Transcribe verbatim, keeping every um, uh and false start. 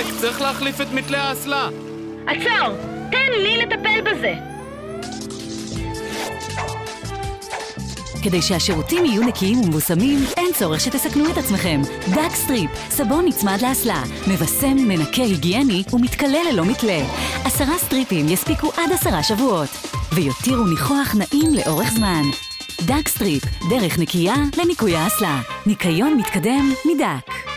צריך להחליף את מתלי האסלה. עצור! תן לי לטפל בזה! כדי שהשירותים יהיו נקיים ומבוסמים, אין צורך שתסכנו את עצמכם. דאק סטריפ, סבון נצמד לאסלה, מבסם, מנקה היגייני ומתכלה ללא מתלה. עשרה סטריפים יספיקו עד עשרה שבועות, ויותירו ניחוח נעים לאורך זמן. דאק סטריפ, דרך נקייה לניקוי האסלה. ניקיון מתקדם מדאק.